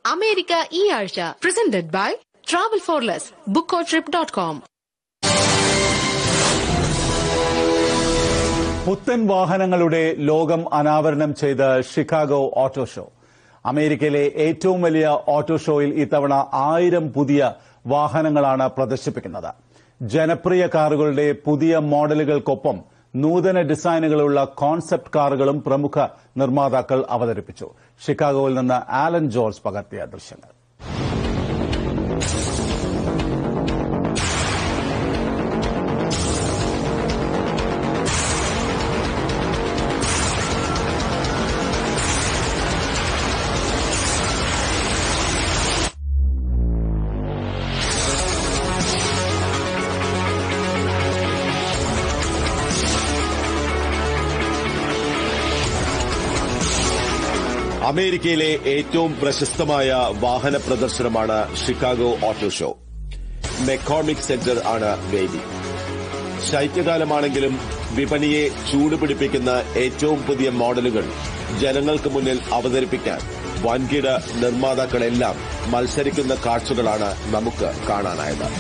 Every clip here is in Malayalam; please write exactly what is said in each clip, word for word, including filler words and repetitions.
അമേരിക്ക ഈ ആഴ്ച presented by travel for less book our trip dot com. പുത്തൻ വാഹനങ്ങളുടെ ലോകം അനാവരണം ചെയ്ത ഷിക്കാഗോ ഓട്ടോ ഷോ. അമേരിക്കയിലെ ഏറ്റവും വലിയ ഓട്ടോ ഷോയിൽ ഇത്തവണ ആയിരം പുതിയ വാഹനങ്ങളാണ് പ്രദർശിപ്പിക്കുന്നത്. ജനപ്രിയ കാറുകളുടെ പുതിയ മോഡലുകൾക്കൊപ്പം നൂതന ഡിസൈനുകളുള്ള കോൺസെപ്റ്റ് കാറുകളും പ്രമുഖ നിർമ്മാതാക്കൾ അവതരിപ്പിച്ചു. ഷിക്കാഗോയിൽ നിന്ന് ആലൻ ജോർജ് പകർത്തിയ ദൃശ്യങ്ങൾ. അമേരിക്കയിലെ ഏറ്റവും പ്രശസ്തമായ വാഹന പ്രദർശനമാണ് Chicago auto show. McCormick center ആണ് വേദി. ശൈത്യകാലമാണെങ്കിലും വിപണിയെ ചൂടുപിടിപ്പിക്കുന്ന ഏറ്റവും പുതിയ മോഡലുകൾ ജനങ്ങൾക്ക് മുന്നിൽ അവതരിപ്പിക്കാൻ വൻകിട നിർമ്മാതാക്കളെല്ലാം മത്സരിക്കുന്ന കാഴ്ചകളാണ് നമുക്ക് കാണാനായത്.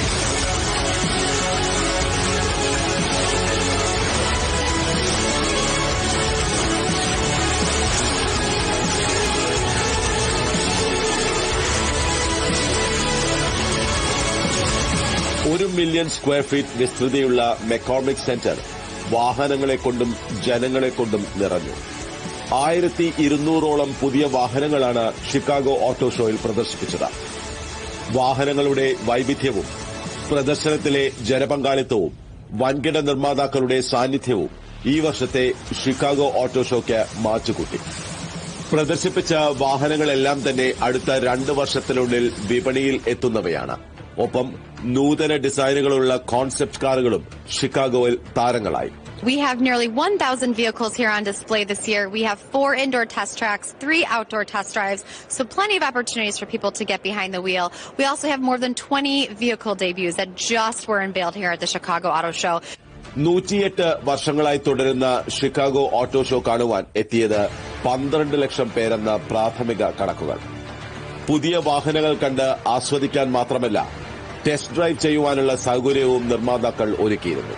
ഒരു മില്യൺ സ്ക്വയർ ഫീറ്റ് വിസ്തൃതിയുള്ള മെക്കോർമിക് സെന്റർ വാഹനങ്ങളെക്കൊണ്ടും ജനങ്ങളെക്കൊണ്ടും നിറഞ്ഞു. ആയിരത്തി ഇരുന്നൂറോളം പുതിയ വാഹനങ്ങളാണ് ഷിക്കാഗോ ഓട്ടോ ഷോയിൽ പ്രദർശിപ്പിച്ചത്. വാഹനങ്ങളുടെ വൈവിധ്യവും പ്രദർശനത്തിലെ ജനപങ്കാളിത്തവും വൻകിട നിർമ്മാതാക്കളുടെ സാന്നിധ്യവും ഈ വർഷത്തെ ഷിക്കാഗോ ഓട്ടോ ഷോയ്ക്ക് മാറ്റുകൂട്ടി. പ്രദർശിപ്പിച്ച വാഹനങ്ങളെല്ലാം തന്നെ അടുത്ത രണ്ട് വർഷത്തിനുള്ളിൽ വിപണിയിൽ എത്തുന്നവയാണ്. ഒപ്പം നൂതന ഡിസൈനുകളുള്ള കോൺസെപ്റ്റ് കാറുകളും ഷിക്കാഗോയിൽ താരങ്ങളായി. We have nearly one thousand vehicles here on display this year. We have four indoor test tracks, three outdoor test drives, so plenty of opportunities for people to get behind the wheel. We also have more than twenty vehicle debuts that just were unveiled here at the Chicago Auto Show. നൂറ്റിയെട്ട് വർഷങ്ങളായി തുടരുന്ന ഷിക്കാഗോ ഓട്ടോ ഷോ കാണുവാൻ എത്തിയത് പന്ത്രണ്ട് ലക്ഷം പേരെന്ന പ്രാഥമിക കണക്കുകൾ. പുതിയ വാഹനങ്ങൾ കണ്ട് ആസ്വദിക്കാൻ മാത്രമല്ല, ടെസ്റ്റ് ഡ്രൈവ് ചെയ്യുവാനുള്ള സൌകര്യവും നിർമ്മാതാക്കൾ ഒരുക്കിയിരുന്നു.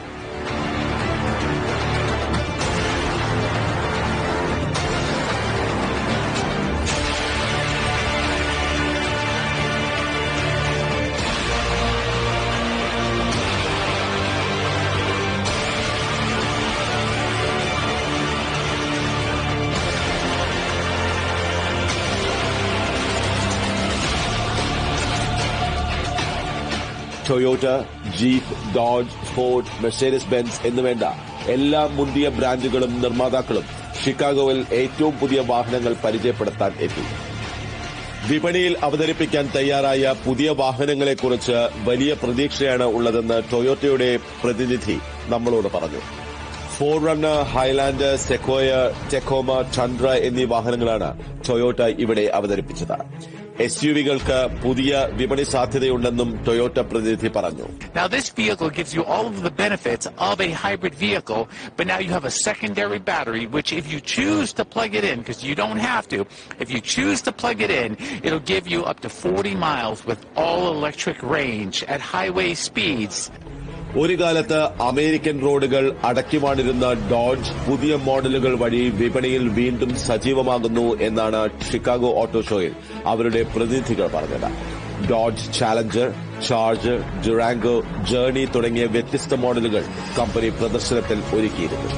Toyota, Jeep, Dodge, Ford, Mercedes Benz എന്നുവേണ്ട എല്ലാ മുന്തിയ ബ്രാൻഡുകളും നിർമ്മാതാക്കളും ഷിക്കാഗോയിൽ ഏറ്റവും പുതിയ വാഹനങ്ങൾ പരിചയപ്പെടുത്താൻ എത്തി. വിപണിയിൽ അവതരിപ്പിക്കാൻ തയ്യാറായ പുതിയ വാഹനങ്ങളെക്കുറിച്ച് വലിയ പ്രതീക്ഷയാണ് ഉള്ളതെന്ന് ടൊയോട്ടയുടെ പ്രതിനിധി നമ്മളോട് പറഞ്ഞു. Forerunner, Highlander, Sequoia, Tacoma, Tundra എന്നീ വാഹനങ്ങളാണ് ടൊയോട്ട ഇവിടെ അവതരിപ്പിച്ചത്. എസ് യു വികൾക്ക് പുതിയ വിപണി സാധ്യതയുണ്ടെന്നും ടൊയോട്ട പ്രതിനിധി പറഞ്ഞു. Now this vehicle gives you all of the benefits of a hybrid vehicle, but now you have a secondary battery, which if you choose to plug it in, because you don't have to, if you choose to plug it in, it'll give you up to forty miles with all electric range at highway speeds. ഒരു കാലത്ത് അമേരിക്കൻ റോഡുകൾ അടക്കിവാണിരുന്ന ഡോഡ്ജ് പുതിയ മോഡലുകൾ വഴി വിപണിയിൽ വീണ്ടും സജീവമാകുന്നു എന്നാണ് ഷിക്കാഗോ ഓട്ടോ ഷോയിൽ അവരുടെ പ്രതിനിധികൾ പറഞ്ഞത്. Dodge Challenger, Charger, Durango, Journey തുടങ്ങിയ വ്യത്യസ്ത മോഡലുകൾ കമ്പനി പ്രദർശനത്തിൽ ഒരുക്കിയിരുന്നു.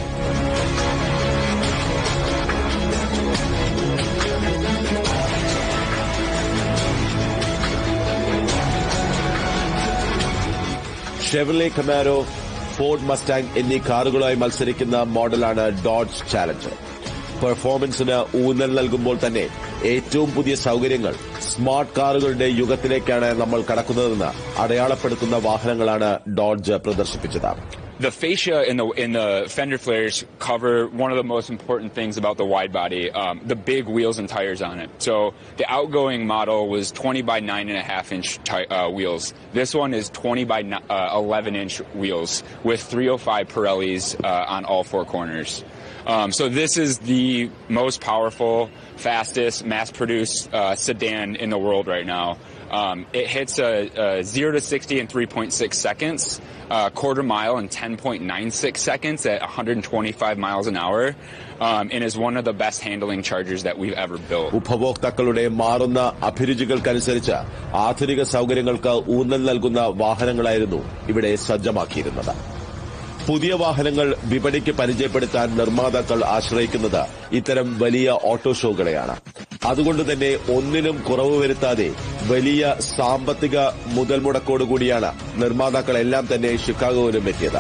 ഷെവർലെ കമാരോ, ഫോർഡ് മസ്റ്റാങ് എന്നീ കാറുകളായി മത്സരിക്കുന്ന മോഡലാണ് ഡോഡ്ജ് ചാലഞ്ചർ. പെർഫോമൻസിന് ഊന്നൽ നൽകുമ്പോൾ തന്നെ ഏറ്റവും പുതിയ സൌകര്യങ്ങൾ, സ്മാർട്ട് കാറുകളുടെ യുഗത്തിലേക്കാണ് നമ്മൾ കടക്കുന്നതെന്ന് അടയാളപ്പെടുത്തുന്ന വാഹനങ്ങളാണ് ഡോഡ്ജ് പ്രദർശിപ്പിച്ചത്. The fascia in the in the fender flares cover one of the most important things about the wide body, um, the big wheels and tires on it. So the outgoing model was twenty by nine and a half inch ty- uh, wheels. This one is twenty by uh, eleven inch wheels with three oh five Pirellis uh, on all four corners. Um, so this is the most powerful, fastest, mass-produced uh, sedan in the world right now. Um, it hits a, a zero to sixty in three point six seconds, uh, quarter mile in ten point nine six seconds at one hundred twenty-five miles an hour, um, and is one of the best handling chargers that we've ever built. ഉപഭോക്താക്കളുടെ മാറുന്ന അഭിരുചികൾക്കനുസരിച്ച് ആധുനിക സൗകര്യങ്ങൾക്ക് ഊന്നൽ നൽകുന്ന വാഹനങ്ങളായിരുന്നു ഇവിടെ സജ്ജമാക്കിയിരുന്നത്. പുതിയ വാഹനങ്ങൾ വിപണിക്ക് പരിചയപ്പെടുത്താൻ നിർമ്മാതാക്കൾ ആശ്രയിക്കുന്നത് ഇത്തരം വലിയ ഓട്ടോ ഷോകളെയാണ്. അതുകൊണ്ട് തന്നെ ഒന്നിനും കുറവ് വരുത്താതെ വലിയ സാമ്പത്തിക മുതൽ മുടക്കോടുകൂടിയാണ് നിർമ്മാതാക്കളെല്ലാം തന്നെ ഷിക്കാഗോയിലും എത്തിയത്.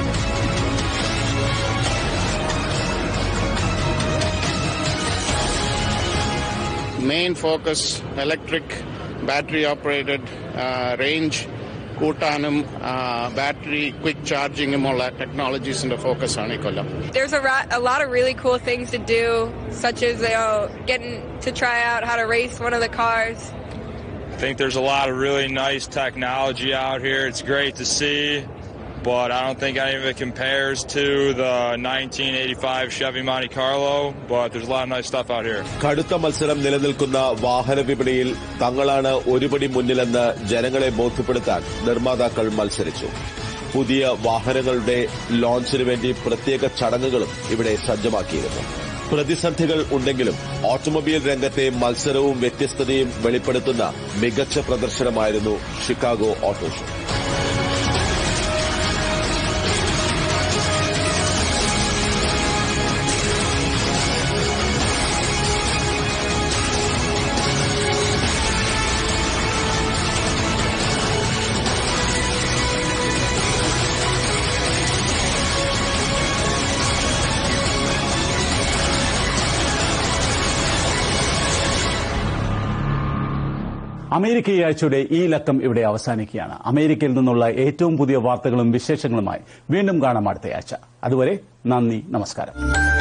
Main focus electric, battery operated, uh, range. കൂട്ടാനും ബാറ്ററി ക്വിക്ക് ചാർജിങ്ങും ഉള്ള ടെക്നോളജീസിന്റെ ഫോക്കസ് ആണ് ഈ കൊല്ലം. There's a, ra- a lot of really cool things to do, such as you know, getting to try out how to race one of the cars. I think there's a lot of really nice technology out here. It's great to see, but I don't think any of it compares to the nineteen eighty-five Chevy Monte Carlo, but there's a lot of nice stuff out here. കടുത്ത മത്സരം നിലനിൽക്കുന്ന വാഹന വിപണിയിൽ തങ്ങളാണ് ഒരുപടി മുന്നിലെന്ന് ജനങ്ങളെ ബോധ്യപ്പെടുത്താൻ നിർമ്മാതാക്കൾ മത്സരിച്ചു. പുതിയ വാഹനങ്ങളുടെ ലോഞ്ചിനു വേണ്ടി പ്രത്യേക ചടങ്ങുകളും ഇവിടെ സജ്ജമാക്കിയിരുന്നു. പ്രതിസന്ധികൾ ഉണ്ടെങ്കിലും ഓട്ടോമൊബൈൽ രംഗത്തെ മത്സരവും വ്യത്യസ്തതയും വെളിപ്പെടുത്തുന്ന മികച്ച പ്രദർശനമായിരുന്നു ഷിക്കാഗോ ഓട്ടോ ഷോ. അമേരിക്ക ഈ ആഴ്ചയുടെ ഈ ലക്കം ഇവിടെ അവസാനിക്കുകയാണ്. അമേരിക്കയിൽ നിന്നുള്ള ഏറ്റവും പുതിയ വാർത്തകളും വിശേഷങ്ങളുമായി വീണ്ടും കാണാം അടുത്ത ആഴ്ച. അതുവരെ നന്ദി, നമസ്കാരം.